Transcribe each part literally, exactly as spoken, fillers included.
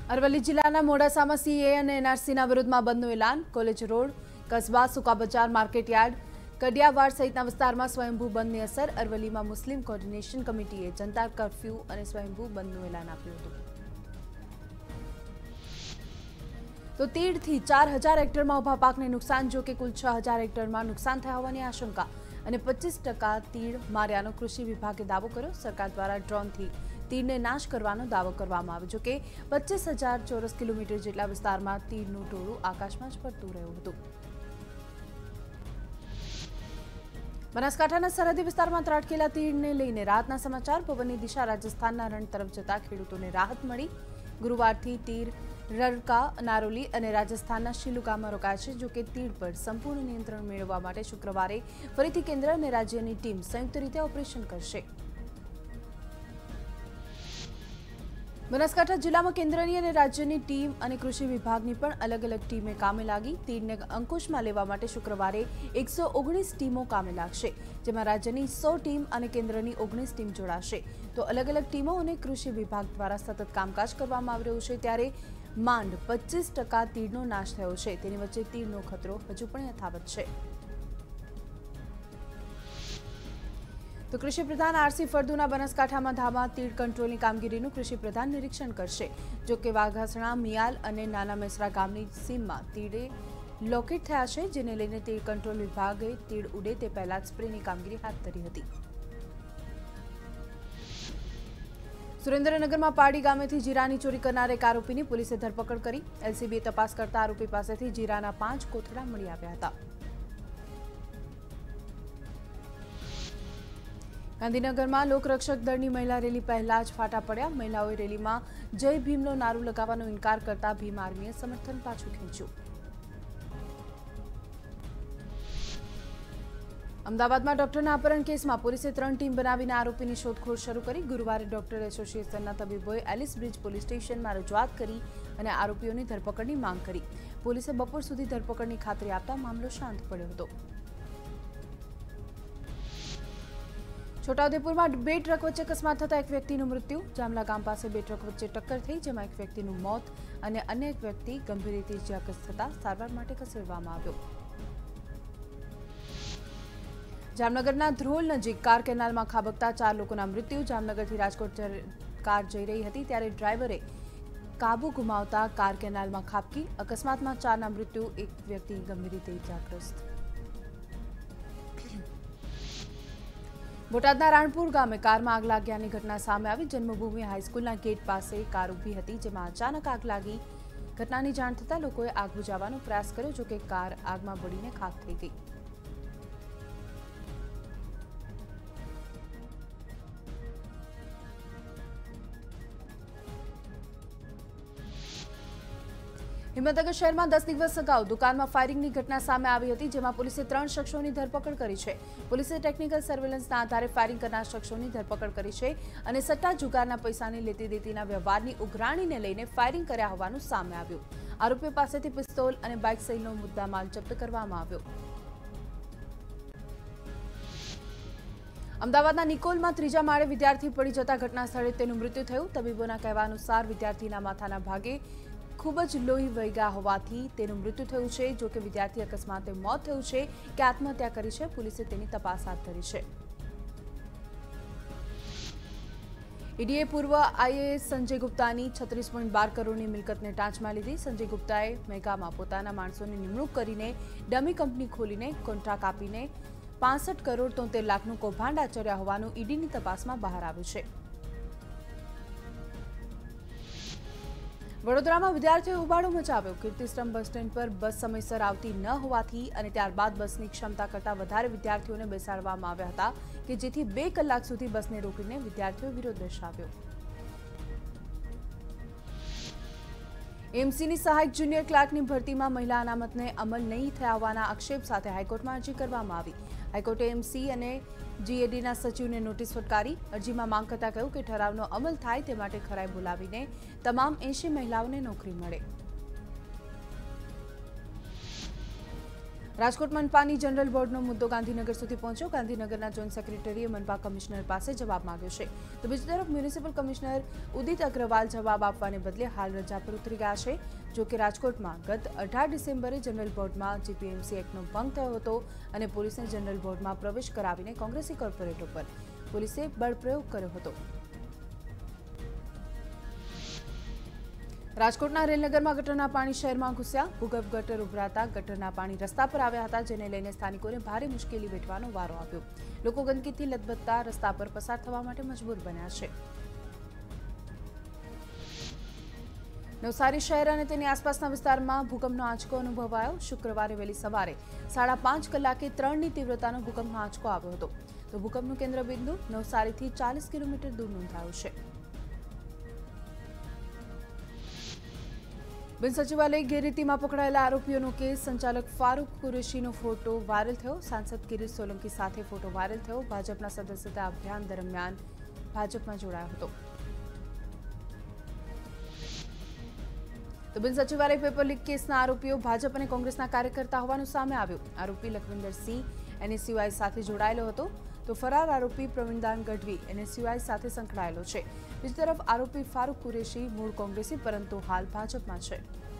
અરવલ્લી જિલ્લાના મોડાસામાં સીએ અને એનઆરસીના વિરોધમાં બંધનું એલાન. કોલેજ રોડ, કસ્બા, સુકા બજાર, માર્કેટ યાર્ડ, કડિયાવાડ સહિતના વિસ્તારમાં સ્વયંભૂ બંધની અસર. અરવલ્લીમાં મુસ્લિમ કોર્ડિનેશન કમિટીએ જનતા કર્ફ્યુ અને સ્વયંભૂ બંધનું એલાન આપ્યું હતું. તો તીડથી ચાર હજાર હેક્ટરમાં ઉભા પાકને નુકસાન. જો કે કુલ છ હજાર હેક્ટરમાં નુકસાન થયા હોવાની આશંકા અને પચીસ ટકા તીડ માર્યાનો કૃષિ વિભાગે દાવો કર્યો. સરકાર દ્વારા ડ્રોનથી તીડને નાશ કરવાનો દાવો કરવામાં આવ્યો. જો કે પચીસ હજાર ચોરસ કિલોમીટર જેટલા વિસ્તારમાં તીડનું ટોળું આકાશમાં જ ફરતું રહ્યું હતું. બનાસકાંઠાના સરહદી વિસ્તારમાં ત્રાટકેલા તીડને લઈને રાહતના સમાચાર. પવનની દિશા રાજસ્થાનના રણ તરફ જતા ખેડૂતોને રાહત મળી. ગુરુવારથી તીડ રડકા, નારોલી અને રાજસ્થાનના શિલુકામાં રોકાય છે. જો કે તીડ પર સંપૂર્ણ નિયંત્રણ મેળવવા માટે શુક્રવારે ફરીથી કેન્દ્ર અને રાજ્યની ટીમ સંયુક્ત રીતે ઓપરેશન કરશે. બનાસકાંઠા જિલ્લામાં કેન્દ્રની અને રાજ્યની ટીમ અને કૃષિ વિભાગની પણ અલગ અલગ ટીમે કામે લાગી. તીડને અંકુશમાં લેવા માટે શુક્રવારે એકસો ઓગણીસ ટીમો કામે લાગશે, જેમાં રાજ્યની સો ટીમ અને કેન્દ્રની ઓગણીસ ટીમ જોડાશે. તો અલગ અલગ ટીમો અને કૃષિ વિભાગ દ્વારા સતત કામકાજ કરવામાં આવી રહ્યું છે. ત્યારે માંડ પચીસ ટકા તીડનો નાશ થયો છે. તેની વચ્ચે તીડનો ખતરો હજુ પણ યથાવત છે. તો કૃષિ પ્રધાન આરસી ફળદુના બનાસકાંઠામાં ધામા તીડ કંટ્રોલની કામગીરીનું કૃષિ પ્રધાન નિરીક્ષણ કરશે. જો કે વાઘાસણા, મિયાલ અને નાના મેસરા ગામની સીમમાં તીડે લોકેટ થયા છે, જેને લઈને તીડ કંટ્રોલ વિભાગે તીડ ઉડે તે પહેલા જ સ્પ્રેની કામગીરી હાથ ધરી હતી. સુરેન્દ્રનગરમાં પાડી ગામેથી જીરાની ચોરી કરનાર એક આરોપીની પોલીસે ધરપકડ કરી. એલસીબીએ તપાસ કરતા આરોપી પાસેથી જીરાના પાંચ કોથળા મળી આવ્યા હતા. ગાંધીનગરમાં લોકરક્ષક દળની મહિલા રેલી પહેલા જ ફાટા પડ્યા. મહિલાઓએ રેલીમાં જય ભીમનો નારો લગાવવાનો ઇનકાર કરતા ભીમ આર્મીએ સમર્થન પાછું ખેંચ્યું. અમદાવાદમાં ડોક્ટરના અપહરણ કેસમાં પોલીસે ત્રણ ટીમ બનાવીને આરોપીની શોધખોળ શરૂ કરી. ગુરુવારે ડોક્ટર એસોસિએશનના તબીબોએ એલિસ બ્રિજ પોલીસ સ્ટેશનમાં રજૂઆત કરી અને આરોપીઓની ધરપકડની માંગ કરી. પોલીસે બપોર સુધી ધરપકડની ખાતરી આપતા મામલો શાંત પડ્યો હતો. છોટાઉદેપુરમાં બે ટ્રક વચ્ચે અકસ્માત થતા એક વ્યક્તિનું મૃત્યુ. જામલા ગામ પાસે બે ટ્રક વચ્ચે ટક્કર થઈ, જેમાં એક વ્યક્તિનું મોત અને અન્ય એક વ્યક્તિ ગંભીર રીતે ઇજાગ્રસ્ત થતા સારવાર માટે ખસેડવામાં આવ્યો. જામનગરના ધ્રોલ નજીક કાર કેનાલમાં ખાબકતા ચાર લોકોના મૃત્યુ. જામનગરથી રાજકોટ કાર જઈ રહી હતી ત્યારે ડ્રાઈવરે કાબુ ગુમાવતા કાર કેનાલમાં ખાબકી. અકસ્માતમાં ચારના મૃત્યુ, એક વ્યક્તિ ગંભીર રીતે ઇજાગ્રસ્ત. બોટાદના રાણપુર ગામે કારમાં આગ લાગ્યાની ઘટના સામે આવી. જન્મભૂમિ હાઈસ્કૂલના ગેટ પાસે કાર ઊભી હતી, જેમાં અચાનક આગ લાગી. ઘટનાની જાણ થતાં લોકોએ આગ બુઝાવવાનો પ્રયાસ કર્યો, જોકે કાર આગમાં બળીને ખાખ થઈ ગઈ. હિંમતનગર શહેરમાં દસ દિવસ અગાઉ દુકાનમાં ફાયરિંગની ઘટના સામે આવી હતી, જેમાં પોલીસે ત્રણ શખ્સોની ધરપકડ કરી છે. પોલીસે ટેકનિકલ સર્વેલન્સના આધારે ફાયરિંગ કરનાર શખ્સોની ધરપકડ કરી છે અને સટ્ટા જુગારના પૈસાની લેતી દેતીના વ્યવહારની ઉઘરાણીને લઈને ફાયરિંગ કર્યા હોવાનું સામે આવ્યું. આરોપીઓ પાસેથી પિસ્તોલ અને બાઇક સહિતનો મુદ્દામાલ જપ્ત કરવામાં આવ્યો. અમદાવાદના નિકોલમાં ત્રીજા માળે વિદ્યાર્થી પડી જતા ઘટના સ્થળે તેનું મૃત્યુ થયું. તબીબોના કહેવા અનુસાર વિદ્યાર્થીના માથાના ભાગે ખૂબ જ લોહી વહી ગયા હોવાથી તેનું મૃત્યુ થયું છે. જો કે વિદ્યાર્થી અકસ્માતે મોત થયું છે કે આત્મહત્યા કરી છે, પોલીસે તેની તપાસ હાથ ધરી છે. ઈડીએ પૂર્વ આઈએએસ સંજય ગુપ્તાની છત્રીસ પોઈન્ટ બાર કરોડની મિલકતને ટાંચમાં લીધી. સંજય ગુપ્તાએ મેગામાં પોતાના માણસોની નિમણૂક કરીને ડમી કંપની ખોલીને કોન્ટ્રાક્ટ આપીને પાસઠ કરોડ તોતેર લાખનું કૌભાંડ આચર્યા હોવાનું ઈડીની તપાસમાં બહાર આવ્યું છે. વડોદરામાં વિદ્યાર્થીઓએ ઉબાડો મચાવ્યો. કીર્તિસ્તંભ બસ સ્ટેન્ડ પર બસ સમયસર આવતી ન હોવાથી અને ત્યારબાદ બસની ક્ષમતા કરતાં વધારે વિદ્યાર્થીઓને બેસાડવામાં આવ્યા હતા, કે જેથી બે કલાક સુધી બસને રોકીને વિદ્યાર્થીઓએ વિરોધ દર્શાવ્યો. એમસીની સહાયક જુનિયર ક્લાર્કની ભરતીમાં મહિલા અનામતને અમલ નહીં થયા હોવાના આક્ષેપ સાથે હાઈકોર્ટમાં અરજી કરવામાં આવી. હાઈકોર્ટે એમસી અને જીએડીના સચિવને નોટિસ ફટકારી. અરજીમાં માંગ કરતા કહ્યું કે ઠરાવનો અમલ થાય તે માટે ખરાઈ બોલાવીને તમામ એંશી મહિલાઓને નોકરી મળે. રાજકોટ મનપાની જનરલ બોર્ડનો મુદ્દો ગાંધીનગર સુધી પહોંચ્યો। ગાંધીનગરના જોઈન્ટ સેક્રેટરીએ મનપા કમિશનર પાસે જવાબ માંગ્યો છે, તો બીજી તરફ મ્યુનિસિપલ કમિશનર ઉદિત અગ્રવાલ જવાબ આપવાને બદલે હાલ રજા પર ઉતરી ગયા છે। જો કે રાજકોટમાં ગત અઢાર ડિસેમ્બરે જનરલ બોર્ડમાં જીપીએમસી એક્ટનો ભંગ થયો હતો અને પોલીસને જનરલ બોર્ડમાં પ્રવેશ કરાવીને કોંગ્રેસી કોર્પોરેટર પર પોલીસે બળપ્રયોગ કર્યો હતો। રાજકોટના રેલનગરમાં ગટરના પાણી શહેરમાં ઘૂસ્યા। ભૂગર્ભ ગટર ઉભરાતા ગટરના પાણી રસ્તા પર આવ્યા હતા, જેને લઈને સ્થાનિકોને ભારે મુશ્કેલી વેઠવાનો વારો આવ્યો। લોકો ગંદકીથી લથબથતા રસ્તા પર પસાર થવા માટે મજબૂર બન્યા છે। નવસારી શહેર અને તેની આસપાસના વિસ્તારમાં ભૂકંપનો આંચકો અનુભવાયો। શુક્રવારે વહેલી સવારે સાડા પાંચ કલાકે ત્રણની તીવ્રતાનો ભૂકંપનો આંચકો આવ્યો હતો, તો ભૂકંપનું કેન્દ્રબિંદુ નવસારીથી ચાલીસ કિલોમીટર દૂર નોંધાયું છે। બિન સચિવાલય ગેરરીતિમાં પકડાયેલા આરોપીઓનો કેસ। સંચાલક ફારૂક કુરેશીનો ફોટો વાયરલ થયો। સાંસદ ગિરીશ સોલંકી સાથે ફોટો વાયરલ થયો। ભાજપના સદસ્યતા અભિયાન દરમિયાન ભાજપમાં જોડાયો હતો। તો બિન સચિવાલય પેપર લીક કેસના આરોપીઓ ભાજપ અને કોંગ્રેસના કાર્યકર્તા હોવાનું સામે આવ્યું। આરોપી લખવિંદરસિંહ એનએસયુઆઈ સાથે જોડાયેલો હતો, તો ફરાર આરોપી પ્રવીણદાન ગઢવી એનએસયુઆઈ સાથે સંકળાયેલો છે। બીજી તરફ આરોપી ફારૂક કુરેશી મૂળ કોંગ્રેસી પરંતુ હાલ ભાજપમાં છે।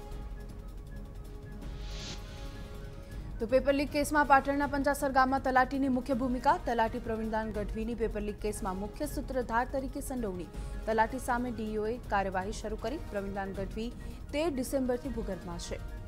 તો પેપર લીક કેસમાં પાટણના પંચાસર ગામમાં તલાટીની મુખ્ય ભૂમિકા। તલાટી પ્રવીણદાન ગઢવીની પેપર લીક કેસમાં મુખ્ય સૂત્રધાર તરીકે સંડોવણી। તલાટી સામે ડીઈઓએ કાર્યવાહી શરૂ કરી। પ્રવીણદાન ગઢવી તેર ડિસેમ્બરથી ભૂગર્ભમાં છે।